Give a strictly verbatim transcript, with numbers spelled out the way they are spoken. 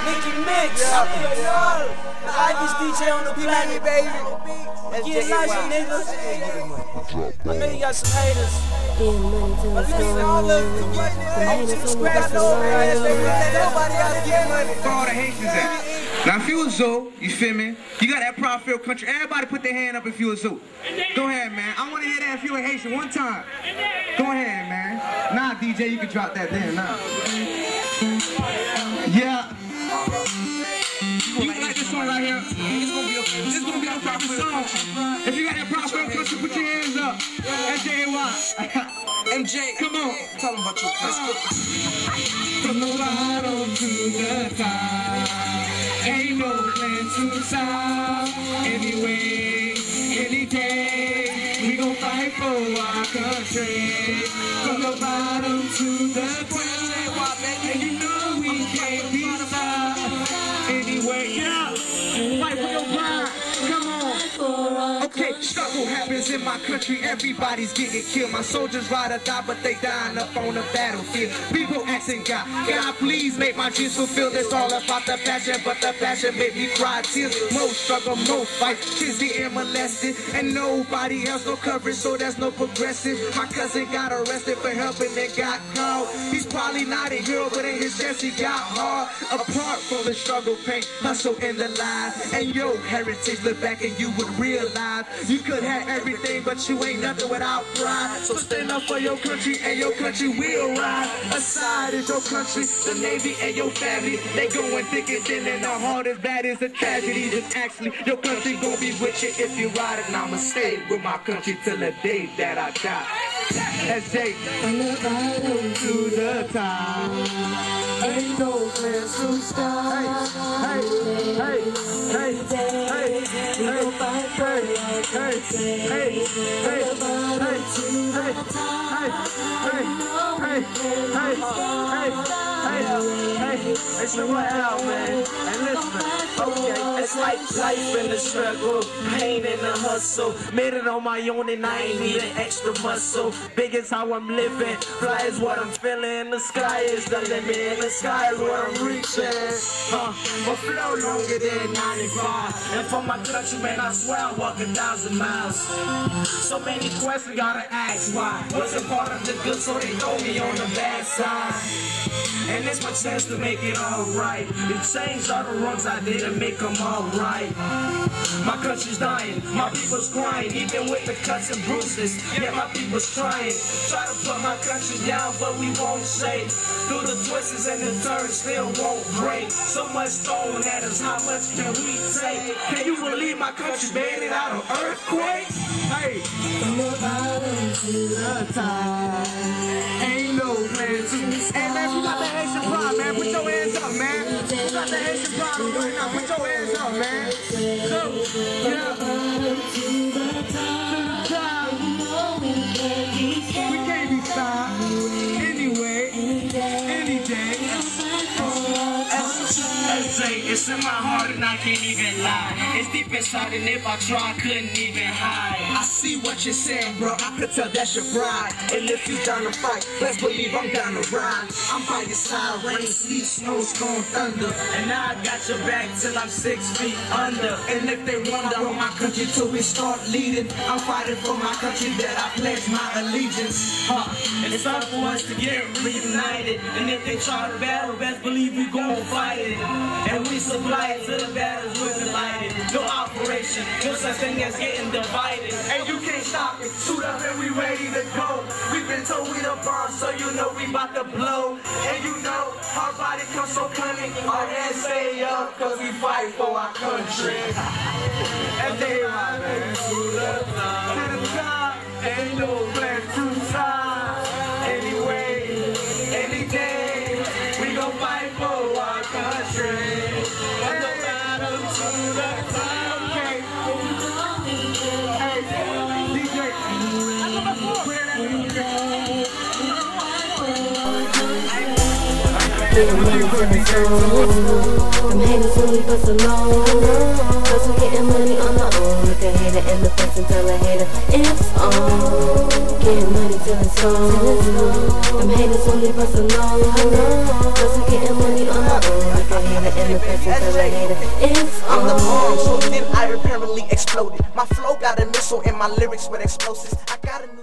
Nicky Mix, the Ivy's D J on the planet, baby. Get nice, niggas. I know you got some haters. But listen, all of the haters scratch over here, baby. Let nobody else get money. For all the Haitians at. Now, if you a Zoe, you feel me? You got that Proud Field country. Everybody put their hand up if you a Zoe. Go ahead, man. I want to hear that if you a Haitian one time. Go ahead, man. Nah, D J, you can drop that then. Nah. Yeah. You like this song right here? This is gonna be a, this is gonna be a proper song. If you got that Proud Field country, put your hands up. S J A Y. M J, come on. Tell them about your country. From the bottom to the top. Ain't no plan to stop. Anyway, any day, we gon' fight for our country. From the bottom to the top, and you know we can't be stopped. Anyway, yeah, fight for your pride. Come on. Okay, struggle happens in my country. Everybody's getting killed. My soldiers ride or die, but they dying up on the battlefield. People asking God, God, please make my dreams fulfilled. It's all about the passion, but the passion make me cry tears. More struggle, more fight. Kids getting molested, and nobody else no coverage, so there's no progressive. My cousin got arrested for helping and got caught. He's probably not a hero, but in his chest he got hard. Apart from the struggle, pain, hustle, and the lies, and your heritage, look back and you would realize you could have everything, but you ain't nothing without pride. So stand up for your country, and your country will rise. Aside is your country, the Navy, and your family. They going thicker than in the heart as bad as the tragedies. And actually, your country gon' be with you if you ride it. And I'ma stay with my country till the day that I die. S J, from the bottom to the top. Ain't no place to stop. Hey, hey, hey, hey, hey, we gon' fight for it. Hey, hey, hey, hey, hey, hey, hey, hey, hey, hey, hey, hey, so what out, man? And listen, okay, it's like life in the struggle, pain in the hustle. Made it on my own and I ain't need an extra muscle. Big is how I'm living, fly is what I'm feeling. The sky is the limit, and the sky is what I'm reaching. Huh, my flow longer than ninety-five. And for my country, man, I swear I walk a thousand miles. So many questions, gotta ask why. Wasn't part of the good, so they throw me on the bad side. And it's my chance to make it alright. To change all the wrongs I did and make them alright. My country's dying, my people's crying, even with the cuts and bruises. Yeah, my people's trying. Try to put my country down, but we won't shake. Through the twists and the turns, still won't break. So much thrown at us, how much can we take? Can you believe my country's made it out of earthquake? Hey, from the bottom to the top, ain't no plan to. Hey man, we got the Haitian pride, man. Put your hands up, man. We got the Haitian pride right now. Put your hands up, man. So, yeah. To the top, we can't be stopped. Anyway, any day. S J, it's in my heart and I can't even lie. It's deep inside and if I try, I couldn't even hide. I see what you're saying, bro. I could tell that's your pride. And if you down to fight, best believe I'm down to ride. I'm by your side, rain, sleet, snow, storm, thunder. And now I got your back till I'm six feet under. And if they wonder where my country till we start leading, I'm fighting for my country that I pledge my allegiance. Huh. And it's time for us to get reunited. And if they try to battle, best believe we gon' fight it. And we supply it to the battles with delighted. No operation, no such thing as getting divided. And you can't stop it, shoot up and we ready to go. We've been told we the bomb, so you know we about to blow. And you know, our body comes so cunning. Our hands stay up, cause we fight for our country. And they ride, man, to the top. To the top, ain't no plan to stop. Anyway, any day, we gon' fight for our country. From the bottom to the top. Okay. Hey, D J. Getting money to the soul. Them haters only bust alone. Cause we getting money on our own. Look a hater in the face and tell a hater it's on. Getting money to the soul. Them haters only bust alone. Cause we getting money on our own. like a hater in the face until a hater. It's I'm the bomb, so on. then I apparently exploded. My flow got a missile and my lyrics with explosives. I got a new